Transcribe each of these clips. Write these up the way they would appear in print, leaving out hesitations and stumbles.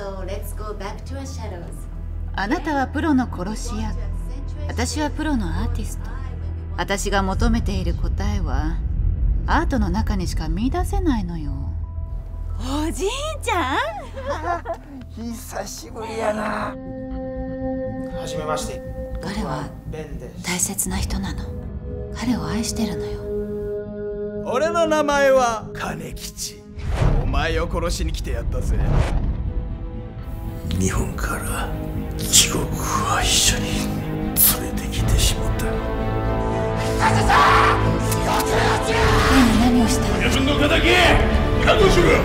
あなたはプロの殺し屋、私はプロのアーティスト。私が求めている答えはアートの中にしか見出せないのよ。 おじいちゃん久しぶりやな。はじめまして。 彼は大切な人なの。彼を愛してるのよ。 俺の名前は金吉。お前を殺しに来てやったぜ。 日本から地獄は一緒に連れてきてしまった。 何をしたの？ 自分の敵覚悟しろ。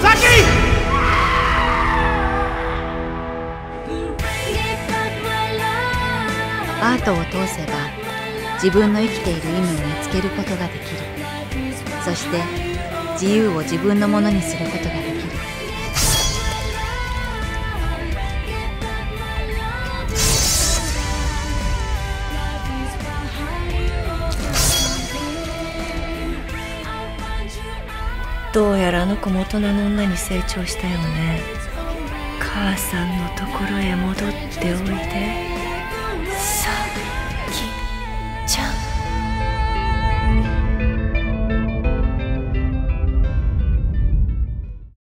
アートを通せば自分の生きている意味を見つけることができる。そして自由を自分のものにすることができる。 どうやらあの子も大人の女に成長したよね。母さんのところへ戻っておいで。